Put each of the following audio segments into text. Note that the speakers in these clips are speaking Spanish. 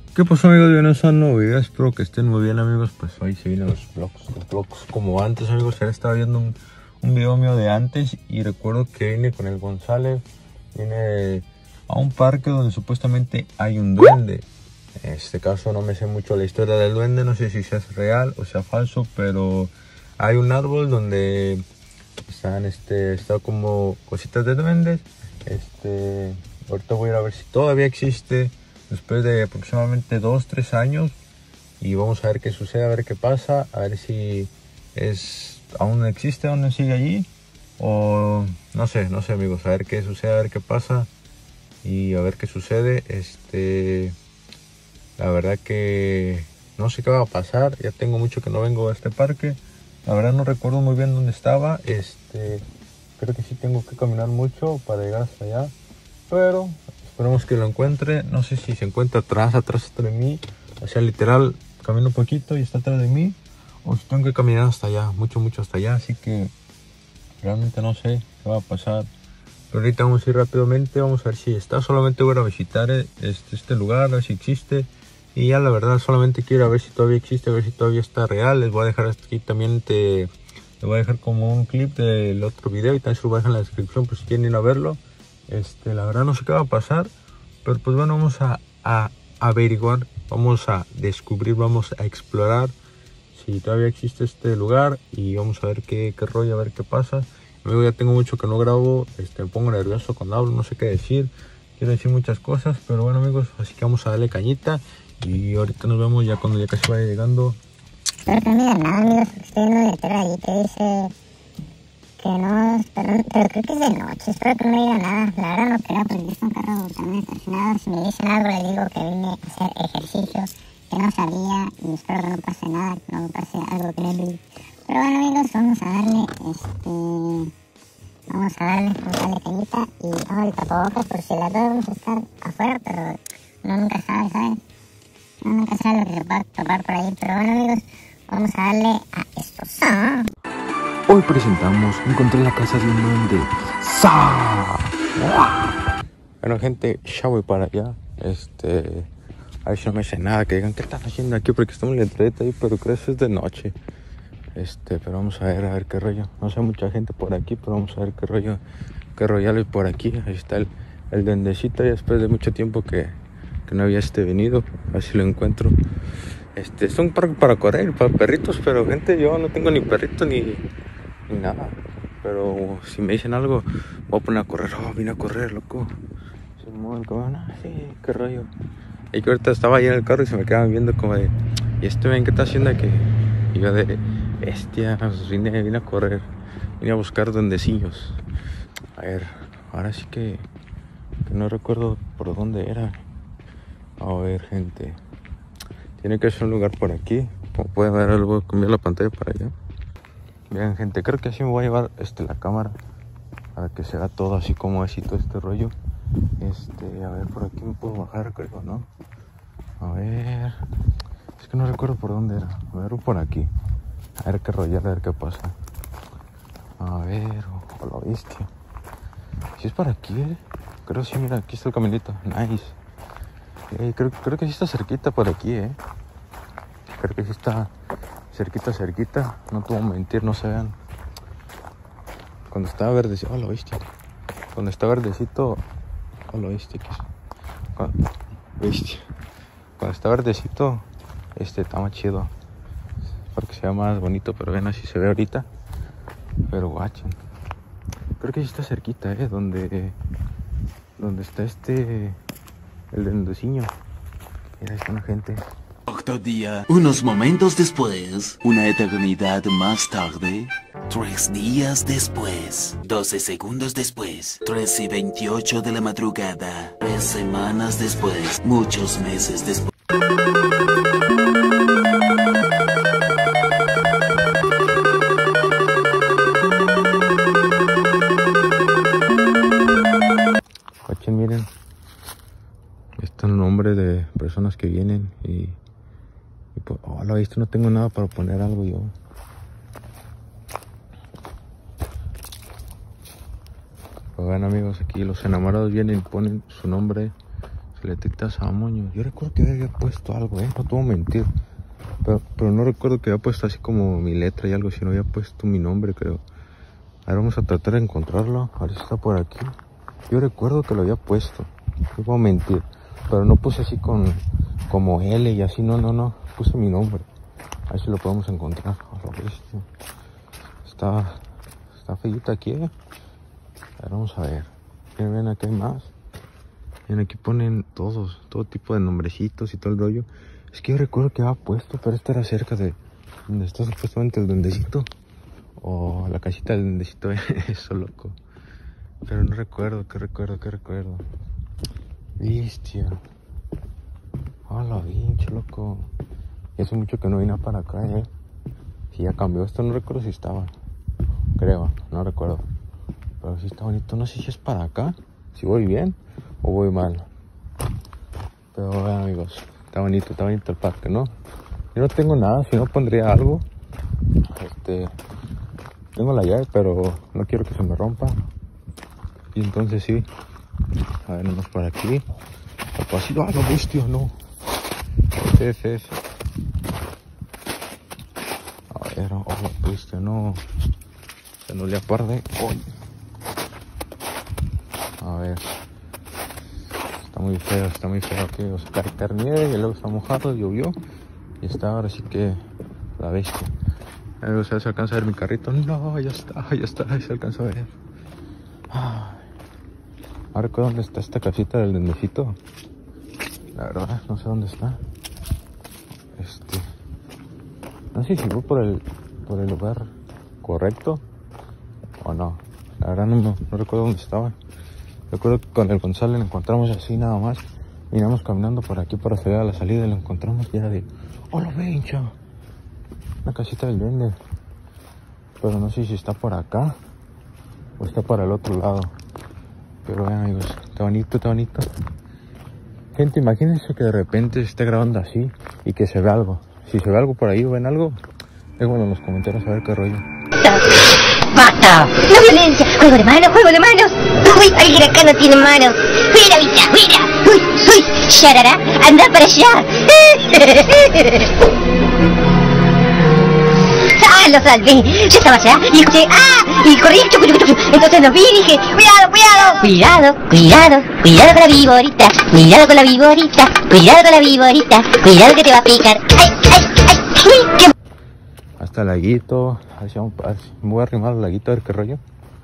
¿Qué pasó, amigos? Bienvenidos a un nuevo video, espero que estén muy bien, amigos. Pues hoy se vienen los vlogs como antes, amigos. Ya estaba viendo un video mío de antes y recuerdo que vine con el González. Vine a un parque donde supuestamente hay un duende. En este caso no me sé mucho la historia del duende, no sé si sea real o sea falso, pero hay un árbol donde está como cositas de duendes. Ahorita voy a ir a ver si todavía existe después de aproximadamente 2-3 años y vamos a ver qué sucede, a ver qué pasa, a ver si aún existe, aún sigue allí o no sé amigos, a ver qué sucede, a ver qué pasa y a ver qué sucede. La verdad que no sé qué va a pasar, ya tengo mucho que no vengo a este parque, la verdad no recuerdo muy bien dónde estaba. Creo que sí tengo que caminar mucho para llegar hasta allá, pero esperemos que lo encuentre. No sé si se encuentra atrás de mí, o sea, literal, camino un poquito y está atrás de mí, o si tengo que caminar hasta allá, mucho hasta allá, así que realmente no sé qué va a pasar. Pero ahorita vamos a ir rápidamente, vamos a ver si está. Solamente voy a visitar este lugar, a ver si existe. Y ya la verdad solamente quiero a ver si todavía existe, a ver si todavía está real. Les voy a dejar aquí también, les voy a dejar como un clip del otro video y también se lo voy a dejar en la descripción por si quieren ir a verlo. La verdad no sé qué va a pasar, pero pues bueno, vamos a averiguar, vamos a descubrir, vamos a explorar si todavía existe este lugar y vamos a ver qué rollo, a ver qué pasa. Luego ya tengo mucho que no grabo, me pongo nervioso cuando hablo, no sé qué decir, quiero decir muchas cosas, pero bueno amigos, así que vamos a darle cañita y ahorita nos vemos ya cuando ya casi vaya llegando. Espero que no me digan nada, amigos, porque estoy viendo un letrero ahí que dice que no, pero creo que es de noche. Espero que no me digan nada, la verdad no creo, porque es un carro también estacionado. Si me dicen algo les digo que vine a hacer ejercicio, que no sabía, y espero que no pase nada, que no me pase algo que no vi. Pero bueno amigos, vamos a darle cañita y vamos el tapabocas por si las dos vamos a estar afuera, pero uno nunca sabe, ¿sabes? Uno nunca sabe lo que se va a topar por ahí. Pero bueno amigos, vamos a darle a esto. Hoy presentamos Encontré la casa de un duende. ¡Sa! Bueno gente, ya voy para allá. A ver si no me hace nada, que digan qué están haciendo aquí porque estamos en la entrevista ahí, pero creo que es de noche. Pero vamos a ver qué rollo. No sé mucha gente por aquí, pero vamos a ver qué rollo hay por aquí. Ahí está el duendecito, ya después de mucho tiempo que no había venido. A ver si lo encuentro. Es un parque para correr, para perritos, pero gente, yo no tengo ni perrito ni nada. Pero si me dicen algo, voy a poner a correr. Oh, vine a correr, loco. Sí, qué rollo. Y que ahorita estaba ahí en el carro y se me quedaban viendo como de, ¿y ven qué está haciendo aquí? Y yo de, bestia, pues vine a correr, vine a buscar duendecillos. A ver, ahora sí que no recuerdo por dónde era. A ver, gente, tiene que ser un lugar por aquí. Como pueden ver, le voy a cambiar la pantalla para allá. Vean gente, creo que así me voy a llevar la cámara para que se vea todo así como así todo este rollo. A ver, por aquí me puedo bajar, creo, ¿no? A ver, es que no recuerdo por dónde era. A ver, por aquí. A ver qué rollo, a ver qué pasa. A ver, lo bestia. Si es para aquí, creo sí, mira, aquí está el caminito. Nice. Creo que sí está cerquita por aquí, Creo que sí está cerquita. No te voy a mentir, no se vean. Cuando estaba verdecito, lo bestia. Cuando está verdecito, lo bestia. Cuando está verdecito, está más chido. Porque se ve más bonito, pero ven así se ve ahorita. Pero guachen. Creo que sí está cerquita, donde está el duendeciño. Mira, está una gente. Otro día, unos momentos después, una eternidad más tarde, 3 días después, 12 segundos después, 3:28 de la madrugada, 3 semanas después, muchos meses después. Miren, está el nombre de personas que vienen y pues, lo visto, no tengo nada para poner algo yo. Pues bueno amigos, aquí los enamorados vienen y ponen su nombre, Se le detecta Samoño. Yo recuerdo que había puesto algo, no te voy a mentir. Pero no recuerdo que había puesto así como mi letra y algo, sino había puesto mi nombre, creo. Ahora vamos a tratar de encontrarlo. A ver si está por aquí. Yo recuerdo que lo había puesto. No voy a mentir. Pero no puse así como L y así, no. Puse mi nombre. A ver si lo podemos encontrar. Está feíta aquí, A ver, vamos a ver. Ven, aquí hay más. Ven, aquí ponen todo tipo de nombrecitos y todo el rollo. Es que yo recuerdo que había puesto, pero este era cerca de donde está supuestamente el duendecito. O la casita del duendecito, eso loco. Pero no recuerdo, ¿qué recuerdo? Bestia. Hola, pinche loco. Y hace mucho que no vine para acá, Si ya cambió, esto no recuerdo si estaba. Creo, no recuerdo. Pero sí está bonito, no sé si es para acá. Si voy bien o voy mal. Pero bueno, amigos, está bonito el parque, ¿no? Yo no tengo nada, si no pondría algo. Tengo la llave, pero no quiero que se me rompa. Y entonces sí. A ver, nomás por aquí. Así, ¡ah, la bestia! No. Ese. A ver, oh, la bestia, no. Se nos le aparde. Oh. A ver. Está muy feo aquí. O sea, caer nieve y luego está mojado, llovió. Y está ahora sí que la bestia. O sea, se alcanza a ver mi carrito. No, ya está, se alcanza a ver. Ahora recuerdo dónde está esta casita del duendecito. La verdad, no sé dónde está. No sé si voy por el lugar correcto o no. La verdad no recuerdo dónde estaba. Recuerdo que con el Gonzalo lo encontramos así nada más. Miramos caminando por aquí para salir a la salida y lo encontramos y era de... ¡Oh, lo ve, hincha! Una casita del duende. Pero no sé si está por acá o está para el otro lado. Pero vean, amigos, está bonito. Gente, imagínense que de repente esté grabando así y que se ve algo. Si se ve algo por ahí o ven algo, déjenlo en los comentarios a ver qué rollo. ¡Basta! ¡No violencia! ¡Juego de manos! ¡Uy! ¡Alguien acá no tiene manos! ¡Fuera, bicha! ¡Fuera! ¡Uy! ¡Sharara! ¡Anda para allá! ¡Ah! ¡Lo salvé! Yo estaba allá y escuché... ¡Ah! Y corrí... Entonces los vi y dije... ¡Cuidado con la víborita! ¡Cuidado que te va a picar! ¡Ay! Hasta el laguito. Me voy a arrimar al laguito a ver qué rollo.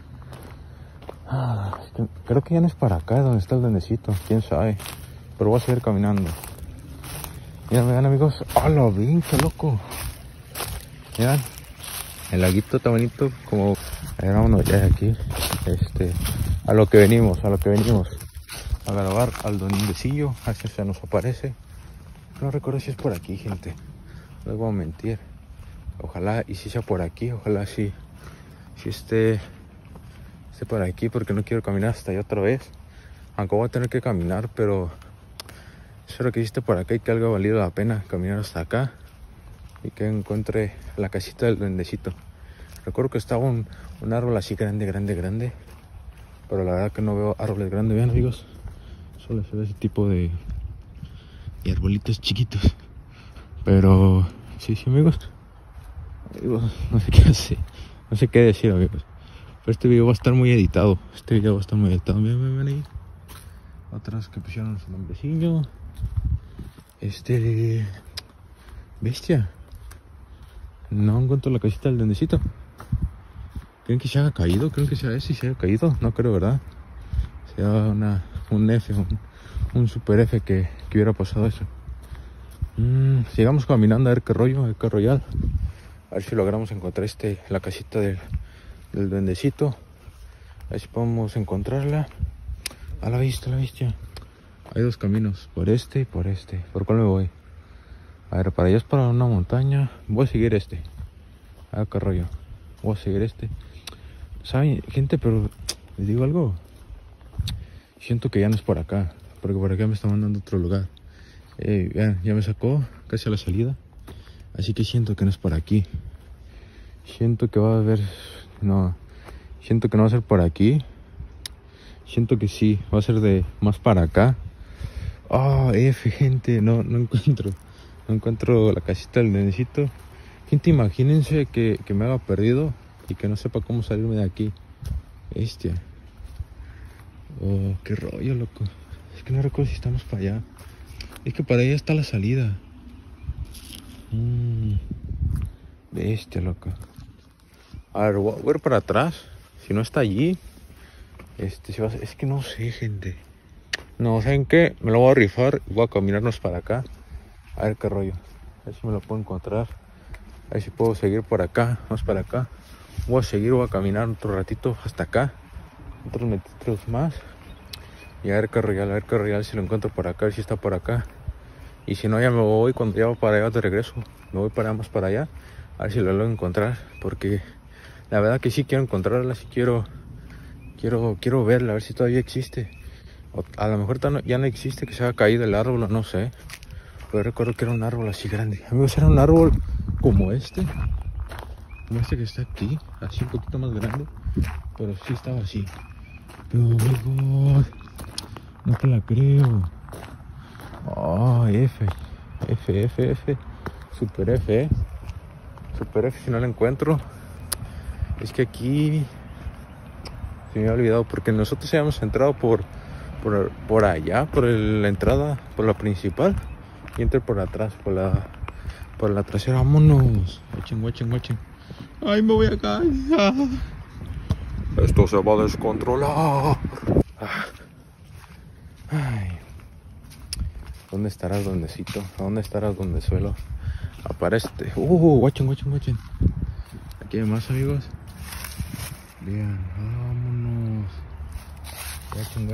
Creo que ya no es para acá donde está el duendecito. Quién sabe. Pero voy a seguir caminando. Miren, amigos. ¡Hola, bien, qué loco! Miren. El laguito está bonito. Como... A ver, vámonos ya de aquí. A lo que venimos. A grabar al duendecillo. A ver si se nos aparece. No recuerdo si es por aquí, gente. No les voy a mentir. Ojalá y si sea por aquí, ojalá si esté por aquí, porque no quiero caminar hasta allá otra vez. Aunque voy a tener que caminar, pero espero que esté por acá y que haya valido la pena caminar hasta acá y que encuentre la casita del duendecito. Recuerdo que estaba un árbol así grande, pero la verdad que no veo árboles grandes. Vean, amigos, solo se ve ese tipo de arbolitos chiquitos. Pero sí, amigos. No sé qué hacer, no sé qué decir, amigos. Pero este video va a estar muy editado. Ven ahí. Otros que pusieron su nombrecillo. Bestia. No encuentro la casita del duendecito. ¿Creen que se haya caído? ¿Creen que sea ese y se haya caído? No creo, ¿verdad? Sea un F, un super F que hubiera pasado eso. Sigamos caminando a ver qué rollo, a ver qué royal. A ver si logramos encontrar la casita del duendecito. A ver si podemos encontrarla. A la vista. Hay dos caminos, por este y por este. ¿Por cuál me voy? A ver, para allá es para una montaña. Voy a seguir a ver qué rollo. Voy a seguir ¿Saben, gente? Pero les digo algo. Siento que ya no es por acá, porque por acá me está mandando a otro lugar. Vean, ya me sacó casi a la salida. Así que siento que no es por aquí. Siento que va a haber... No. Siento que no va a ser por aquí. Siento que sí. Va a ser de más para acá. Ah, F, gente, no encuentro la casita del nenecito. Gente, imagínense que me haga perdido y que no sepa cómo salirme de aquí. Bestia. Oh, qué rollo, loco. Es que no recuerdo si estamos para allá. Es que para allá está la salida. Bestia, loco. A ver, voy a ir para atrás. Si no está allí. Es que no sé, gente. No, ¿saben qué? Me lo voy a rifar y voy a caminarnos para acá. A ver qué rollo. A ver si me lo puedo encontrar. A ver si puedo seguir por acá. Vamos para acá. Voy a caminar otro ratito hasta acá. Otros metros más. Y a ver qué rollo, si lo encuentro por acá, a ver si está por acá. Y si no, ya me voy, cuando ya voy para allá de regreso. Me voy más para allá. A ver si lo logro encontrar. Porque la verdad que sí quiero encontrarla, sí quiero verla, a ver si todavía existe. O a lo mejor ya no existe, que se haya caído el árbol, no sé. Pero recuerdo que era un árbol así grande. Amigos, era un árbol como este que está aquí, así un poquito más grande. Pero sí estaba así. Pero, amigos, no te la creo. Oh, F. Super F, Super F si no la encuentro. Es que aquí se me ha olvidado, porque nosotros habíamos entrado por allá, por la entrada, por la principal, y entré por atrás, por la trasera. Vámonos. Watchen. Ay, me voy a caer. Esto se va a descontrolar. Ay. ¿Dónde estarás, duendecito? ¿Dónde estarás, duendezuelo? Aparece. Watchen. Aquí hay más, amigos. Vean, vámonos. Watchen.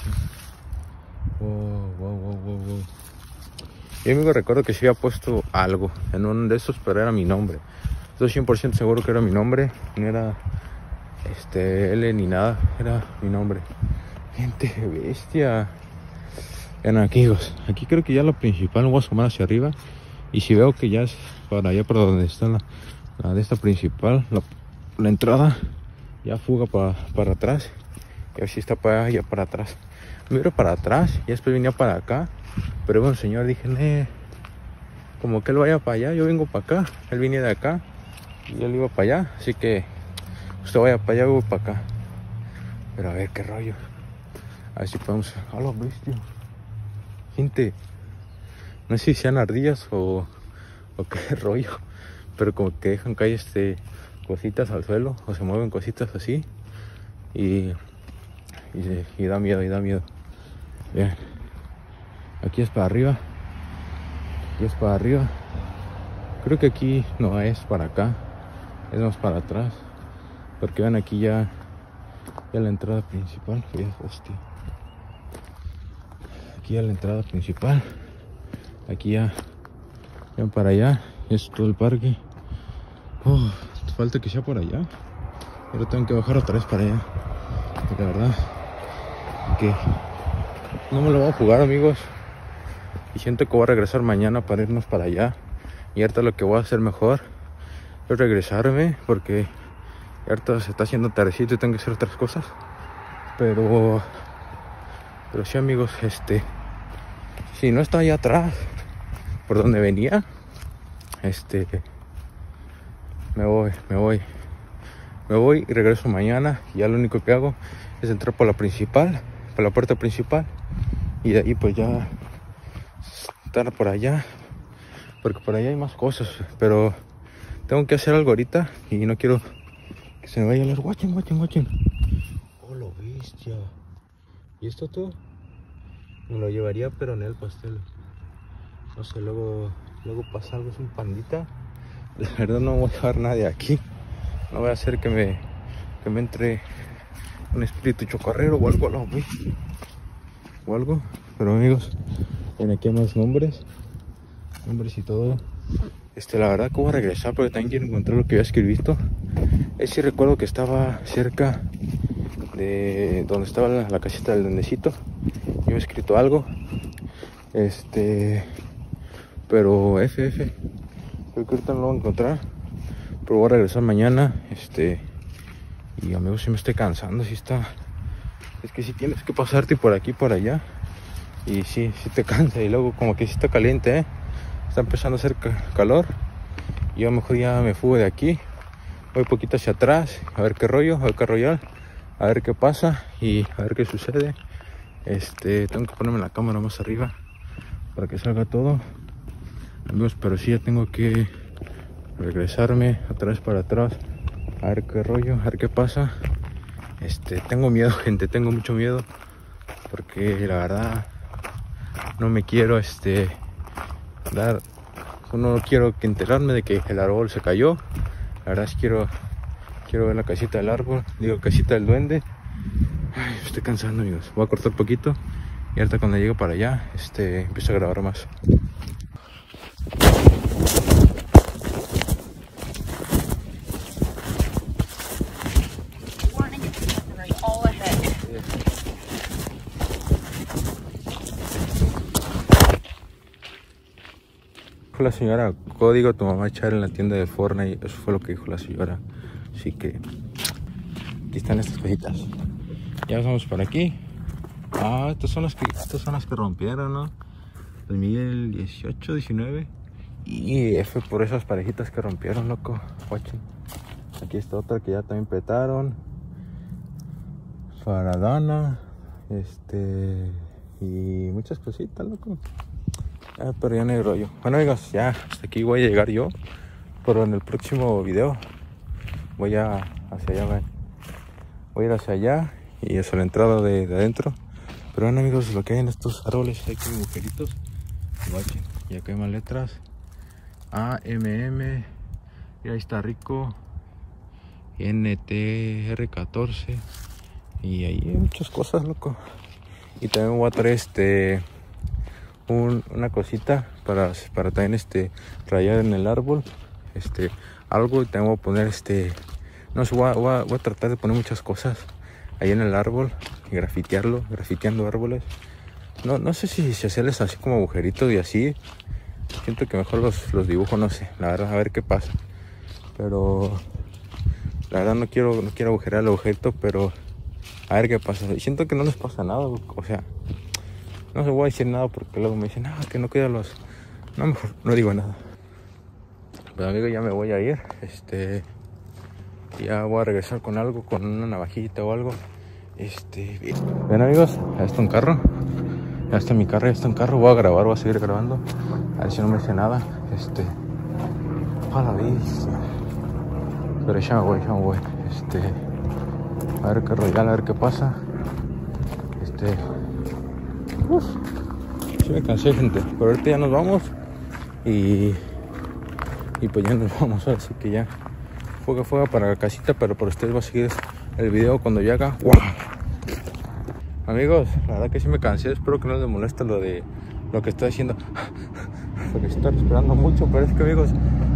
Wow. Yo, amigo, recuerdo que sí había puesto algo en uno de esos, pero era mi nombre. Estoy 100% seguro que era mi nombre. No era L ni nada. Era mi nombre. Gente, bestia. Vean, amigos, aquí creo que ya la principal. Me voy a asomar hacia arriba. Y si veo que ya es para allá, para donde está la de esta principal, la entrada, ya fuga para atrás. Y a ver si está para allá, para atrás. Me iba para atrás y después venía para acá. Pero bueno, señor, dije, como que él vaya para allá, yo vengo para acá. Él viene de acá y él iba para allá. Así que usted vaya para allá, yo voy para acá. Pero a ver qué rollo. A ver si podemos. A la bestia. Gente, no sé si sean ardillas o qué rollo. Pero como que dejan caer cositas al suelo, o se mueven cositas así. Y da miedo. Bien. Aquí es para arriba. Creo que aquí no es para acá. Es más para atrás. Porque ven aquí ya la entrada principal. Aquí ya la entrada principal. Aquí ya para allá. Es todo el parque. Falta que sea por allá. Pero tengo que bajar otra vez para allá. La verdad que no me lo voy a jugar, amigos. Y siento que voy a regresar mañana para irnos para allá. Y ahorita lo que voy a hacer mejor es regresarme, porque ahorita se está haciendo tardecito y tengo que hacer otras cosas. Pero sí, amigos, si no está allá atrás, por donde venía, me voy y regreso mañana. Y ya lo único que hago es entrar por la puerta principal, y de ahí pues ya estar por allá, porque por allá hay más cosas. Pero tengo que hacer algo ahorita y no quiero que se me vaya a los watchen. Oh, lo bestia. ¿Y esto todo? Me lo llevaría, pero en el pastel. No sé, luego pasa algo, es un pandita. La verdad no voy a dejar nada de aquí. No voy a hacer que me entre un espíritu chocarrero o algo, Pero, amigos, ven, aquí hay más nombres y todo. La verdad que voy a regresar, porque también quiero encontrar lo que había escrito. Sí recuerdo que estaba cerca de donde estaba la casita del duendecito. Yo había escrito algo. Pero FF. Creo que ahorita no lo voy a encontrar. Pero voy a regresar mañana. Y, amigos, si me estoy cansando. Si está. Es que si tienes que pasarte por aquí y por allá. Y sí te cansa. Y luego como que sí está caliente, está empezando a hacer calor. Y yo mejor ya me fugo de aquí, voy poquito hacia atrás, a ver qué rollo, a ver qué royal, a ver qué pasa y a ver qué sucede. Tengo que ponerme la cámara más arriba para que salga todo, amigos, pero sí ya tengo que regresarme otra vez para atrás, a ver qué rollo, a ver qué pasa. Tengo miedo, gente, tengo mucho miedo, porque la verdad no me quiero no quiero que enterarme de que el árbol se cayó. La verdad es que quiero ver la casita del árbol, digo casita del duende. Ay, me estoy cansando, amigos. Voy a cortar poquito y ahorita cuando llegue para allá empiezo a grabar más. Dijo la señora, código tu mamá echar en la tienda de Fortnite. Eso fue lo que dijo la señora. Así que aquí están estas cositas. Ya vamos para aquí. Estas son las que rompieron, ¿no? 2018, 19. Y fue por esas parejitas que rompieron, loco. Watching. Aquí está otra que ya también petaron. Faradana. Y muchas cositas, loco. Pero ya no hay rollo. Bueno, amigos, ya hasta aquí voy a llegar yo. Pero en el próximo video voy hacia allá, ¿ven? Voy a ir hacia allá y hacia la entrada de adentro. Pero bueno, amigos, lo que hay en estos árboles hay como agujeritos. Y acá hay más letras. AMM. Y ahí está Rico. NTR14. Y ahí hay muchas cosas, loco. Y también voy a traer una cosita para también rayar en el árbol algo. Y también voy a poner no sé, voy a tratar de poner muchas cosas ahí en el árbol y grafiteando árboles. No sé si hacerles así como agujeritos y así. Siento que mejor los dibujo, no sé, la verdad, a ver qué pasa. Pero la verdad no quiero agujerar el objeto, pero a ver qué pasa. Y siento que no les pasa nada, o sea, no se voy a decir nada porque luego me dicen, que no queda los... No, mejor no digo nada. Pues amigo, ya me voy a ir. Ya voy a regresar con algo, con una navajita o algo. Ven, amigos, ya está un carro. Ya está mi carro, ya está un carro. Voy a grabar, voy a seguir grabando. A ver si no me dice nada. A la vista. Pero ya me voy. A ver qué royal, a ver qué pasa. Sí me cansé, gente, pero ahorita ya nos vamos y pues ya nos vamos, así que ya fuega para la casita, pero por ustedes va a seguir el video cuando ya haga. ¡Wow! Amigos, la verdad que sí me cansé, espero que no les moleste lo que estoy haciendo, porque estoy esperando mucho, pero es que, amigos,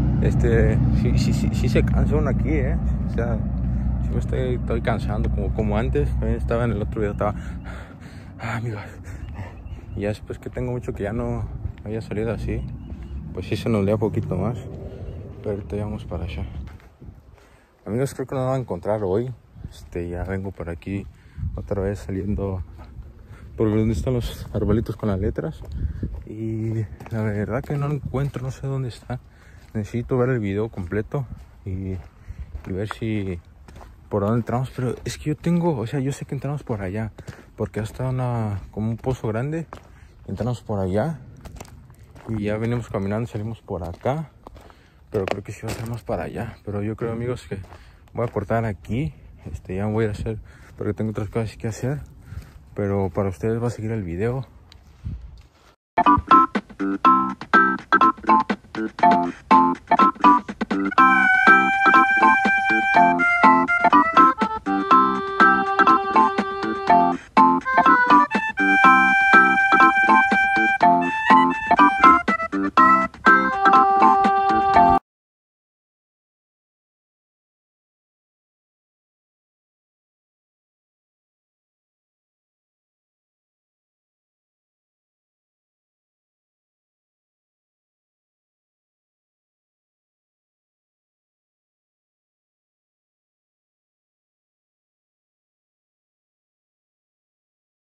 sí se cansa uno aquí, o sea, sí me estoy cansando como antes. También estaba en el otro video, amigos. Y ya después que tengo mucho que ya no había salido así, pues sí se nos lea poquito más. Pero ahorita ya vamos para allá. Amigos, creo que no me voy a encontrar hoy. Ya vengo por aquí otra vez saliendo por donde están los arbolitos con las letras. Y la verdad que no lo encuentro, no sé dónde está. Necesito ver el video completo y ver si por dónde entramos. Pero es que yo sé que entramos por allá, porque hasta como un pozo grande. Entramos por allá y ya venimos caminando, salimos por acá, pero creo que sí va a ser más para allá. Pero yo creo, amigos, que voy a cortar aquí. Ya voy a hacer, porque tengo otras cosas que hacer, pero para ustedes va a seguir el video.